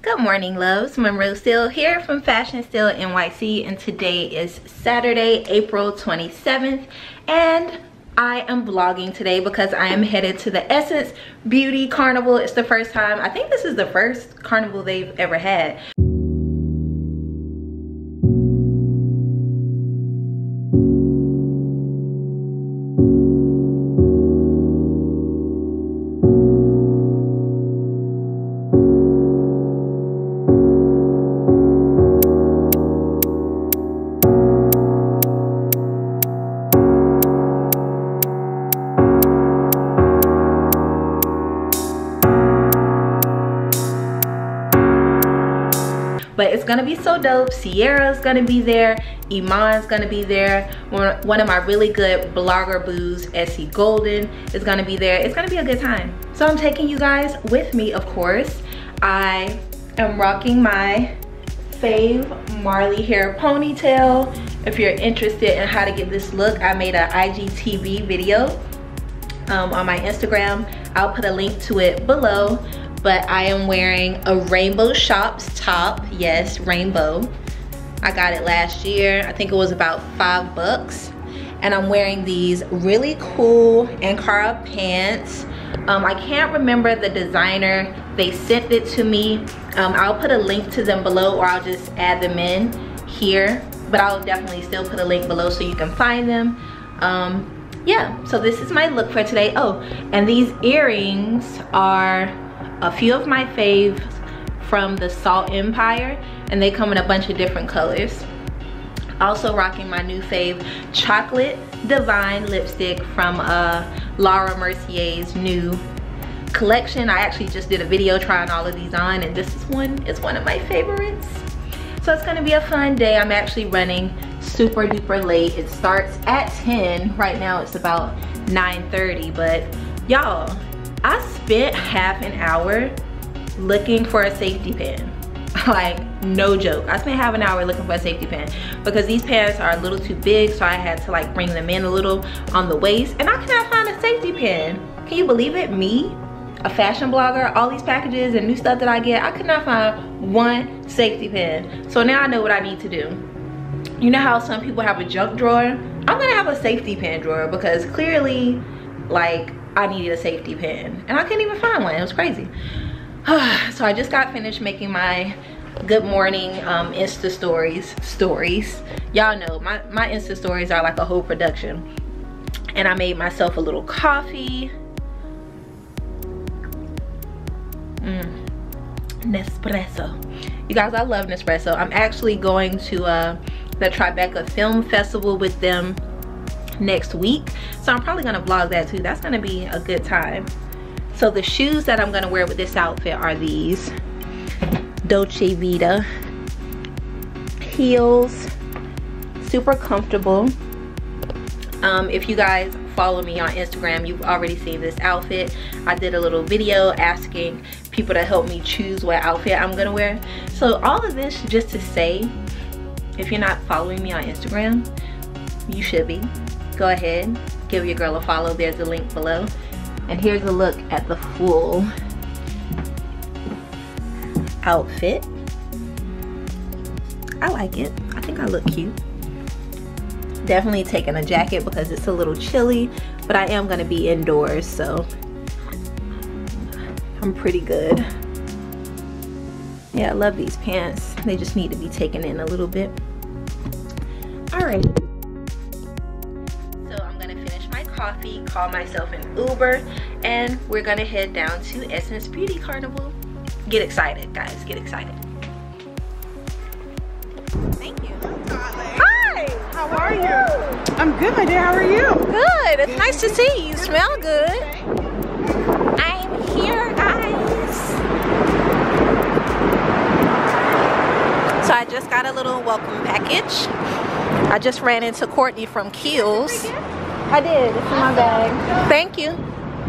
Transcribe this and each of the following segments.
Good morning, loves. Monroe Steele here from Fashion Steele NYC, and today is Saturday, April 27th, and I am vlogging today because I am headed to the Essence Beauty Carnival. It's the first time, I think this is the first carnival they've ever had. But it's gonna be so dope. Sierra's gonna be there, Iman's gonna be there, one of my really good blogger boos, Essie Golden, is gonna be there. It's gonna be a good time. So I'm taking you guys with me, of course. I am rocking my fave Marley hair ponytail. If you're interested in how to get this look, I made an IGTV video on my Instagram. I'll put a link to it below. But I am wearing a Rainbow Shops top. Yes, rainbow. I got it last year. I think it was about $5. And I'm wearing these really cool Ankara pants. I can't remember the designer. They sent it to me. I'll put a link to them below, or I'll just add them in here. But I'll definitely still put a link below so you can find them. Yeah, so this is my look for today. Oh, and these earrings are a few of my faves from the Salt Empire, and they come in a bunch of different colors. Also rocking my new fave Chocolate Divine lipstick from Laura Mercier's new collection. I actually just did a video trying all of these on, and this is one of my favorites. So it's gonna be a fun day. I'm actually running super duper late. It starts at 10. Right now it's about 9:30, but y'all, I spent half an hour looking for a safety pin. Like, no joke. I spent half an hour looking for a safety pin because these pants are a little too big, so I had to like bring them in a little on the waist, and I could not find a safety pin. Can you believe it? Me, a fashion blogger, all these packages and new stuff that I get, I could not find one safety pin. So now I know what I need to do. You know how some people have a junk drawer? I'm gonna have a safety pin drawer because clearly, like, I needed a safety pin and I couldn't even find one. It was crazy. So I just got finished making my good morning Insta stories. Y'all know my Insta stories are like a whole production. And I made myself a little coffee. Nespresso. You guys, I love Nespresso. I'm actually going to the Tribeca Film Festival with them next week, so I'm probably gonna vlog that too. That's gonna be a good time. So the shoes that I'm gonna wear with this outfit are these Dolce Vita heels, super comfortable. If you guys follow me on Instagram, you've already seen this outfit. I did a little video asking people to help me choose what outfit I'm gonna wear. So all of this just to say, if you're not following me on Instagram, you should be. Go ahead, give your girl a follow. There's a link below. And here's a look at the full outfit. I like it. I think I look cute. Definitely taking a jacket because it's a little chilly, but I am gonna be indoors, so I'm pretty good. Yeah, I love these pants. They just need to be taken in a little bit. All right. Coffee, call myself an Uber, and we're gonna head down to Essence Beauty Carnival. Get excited, guys, get excited. Thank you. Hi! How are you? I'm good, my dear. How are you? Good. It's nice to see you. You smell good. I'm here, guys. So I just got a little welcome package. I just ran into Courtney from Kiehl's. I did. It's in my bag. Thank you.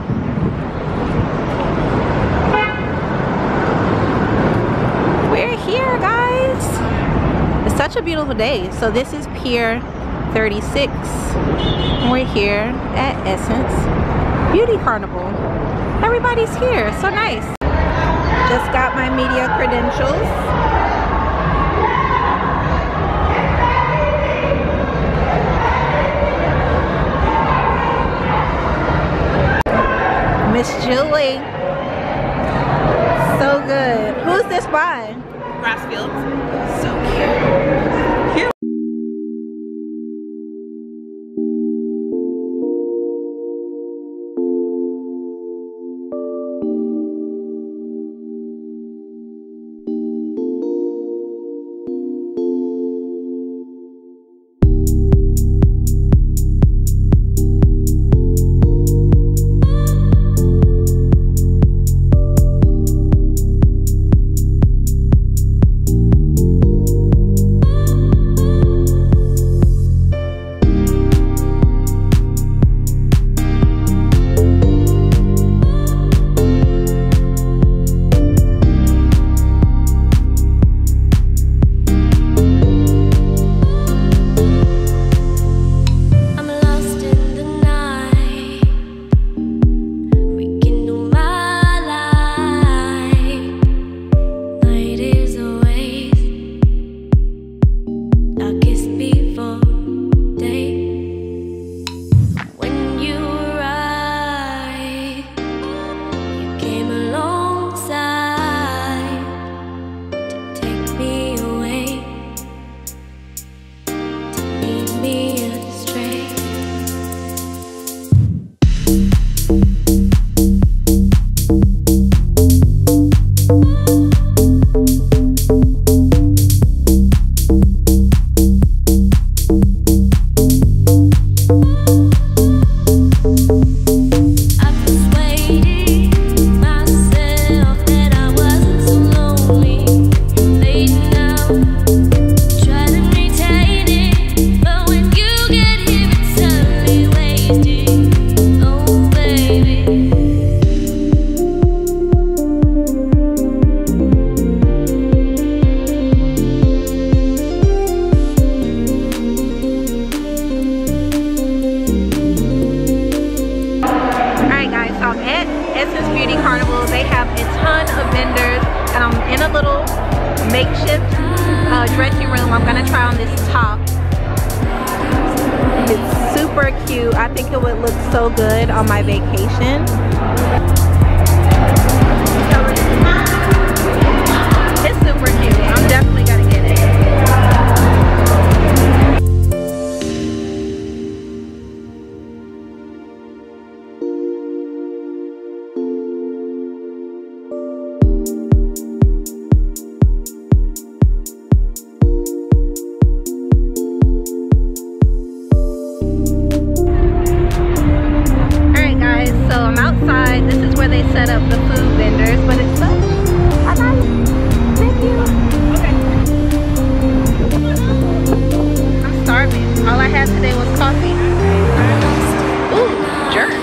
We're here, guys. It's such a beautiful day. So this is Pier 36. We're here at Essence Beauty Carnival. Everybody's here. So nice. Just got my media credentials. Miss Julie. So good. Who's this by? Grassfield. So cute. Cute. Makeshift dressing room. I'm gonna try on this top. It's super cute. I think it would look so good on my vacation. It's super cute. I'm definitely gonna get it. This is where they set up the food vendors, but it's such a nice venue. Okay. I'm starving. All I had today was coffee. Ooh, jerk.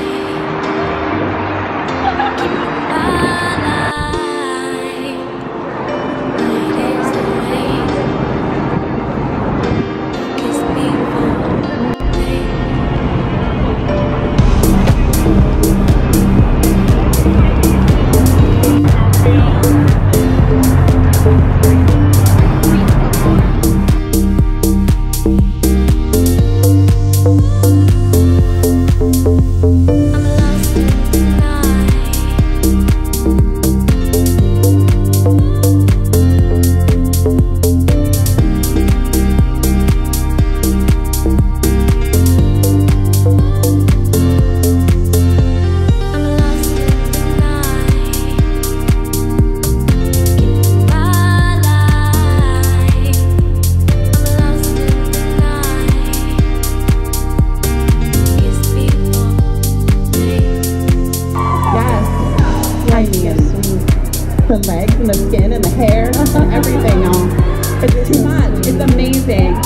The legs and the skin and the hair, everything, y'all. It's too much. It's amazing.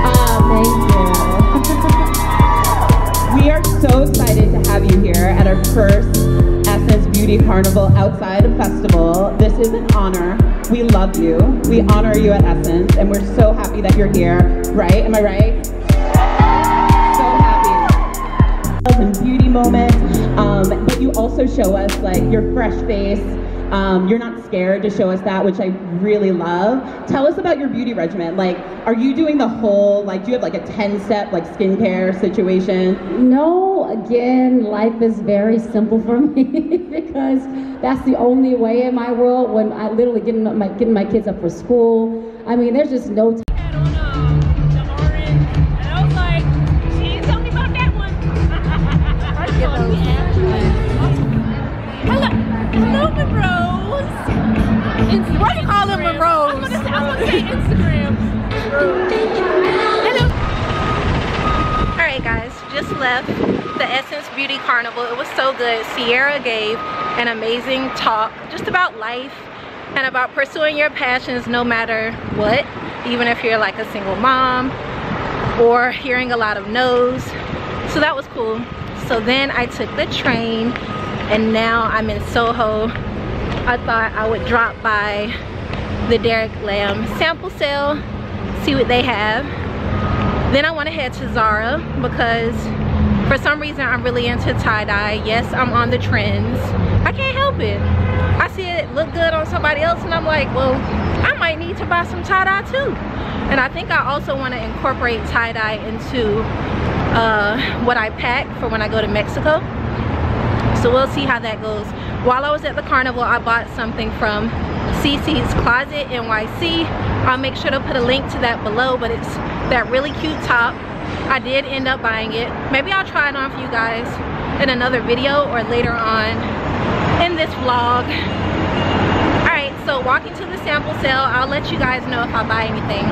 Thank you. We are so excited to have you here at our first Essence Beauty Carnival outside of festival. This is an honor. We love you. We honor you at Essence, and we're so happy that you're here. Right? Am I right? So happy. And beauty moments, but you also show us like your fresh face. You're not scared. scared to show us that, which I really love. Tell us about your beauty regimen. Like, are you doing the whole, like, do you have like a 10-step like skincare situation? No, again, life is very simple for me because that's the only way in my world when I literally getting my kids up for school. I mean, there's just no time. Hello, Monroes. What do you call them, Monroes? I'm gonna say Instagram. Hello. All right, guys, just left the Essence Beauty Carnival. It was so good. Sierra gave an amazing talk just about life and about pursuing your passions no matter what, even if you're like a single mom or hearing a lot of no's. So that was cool. So then I took the train and now I'm in Soho. I thought I would drop by the Derek Lam sample sale, see what they have. Then I want to head to Zara because for some reason I'm really into tie-dye. Yes, I'm on the trends. I can't help it. I see it look good on somebody else and I'm like, well, I might need to buy some tie-dye too. And I think I also want to incorporate tie-dye into what I pack for when I go to Mexico. So we'll see how that goes. While I was at the carnival, I bought something from CC's Closet NYC. I'll make sure to put a link to that below, but it's that really cute top. I did end up buying it. Maybe I'll try it on for you guys in another video or later on in this vlog. Alright, so walking to the sample sale, I'll let you guys know if I buy anything.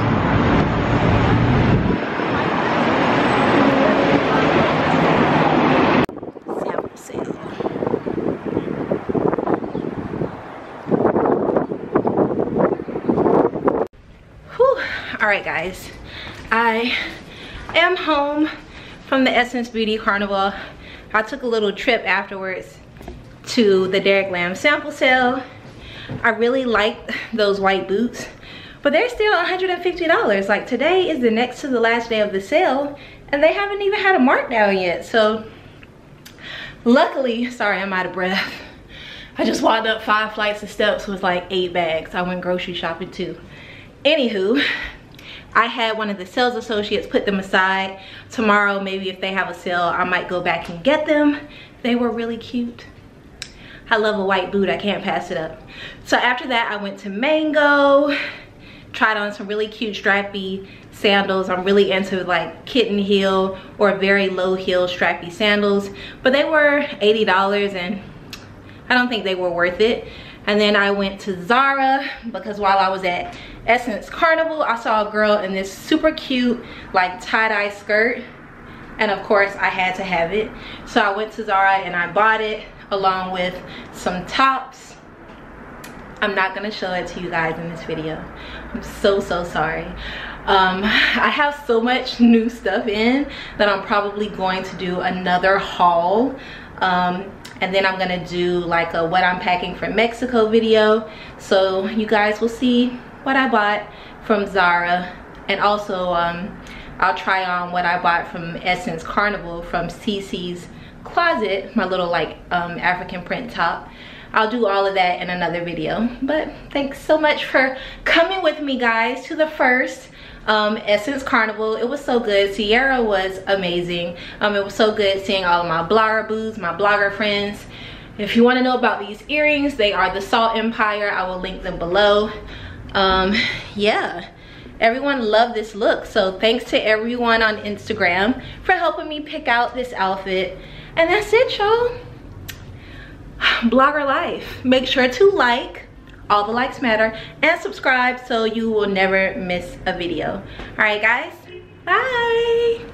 Alright guys, I am home from the Essence Beauty Carnival. I took a little trip afterwards to the Derek Lam sample sale. I really liked those white boots, but they're still $150. Like, today is the next to the last day of the sale and they haven't even had a markdown yet. So luckily, sorry I'm out of breath, I just walked up 5 flights of steps with like 8 bags. I went grocery shopping too. Anywho, I had one of the sales associates put them aside. Tomorrow, maybe if they have a sale, I might go back and get them. They were really cute. I love a white boot, I can't pass it up. So after that, I went to Mango, tried on some really cute strappy sandals. I'm really into like kitten heel or very low heel strappy sandals, but they were $80 and I don't think they were worth it. And then I went to Zara because while I was at Essence Carnival, I saw a girl in this super cute like tie-dye skirt, and of course I had to have it. So I went to Zara and I bought it along with some tops. I'm not gonna show it to you guys in this video. I'm so sorry. I have so much new stuff in that I'm probably going to do another haul. And then I'm gonna do like a what I'm packing for Mexico video, so you guys will see what I bought from Zara. And also I'll try on what I bought from Essence Carnival from CC's Closet, my little like African print top. I'll do all of that in another video. But thanks so much for coming with me guys to the first Essence Carnival. It was so good. Sierra was amazing. It was so good seeing all of my blogger boos, my blogger friends. If you want to know about these earrings, they are the Salt Empire. I will link them below. Yeah, everyone loved this look, so thanks to everyone on Instagram for helping me pick out this outfit. And that's it, y'all. Blogger life. Make sure to like, all the likes matter, and subscribe so you will never miss a video. All right guys, bye.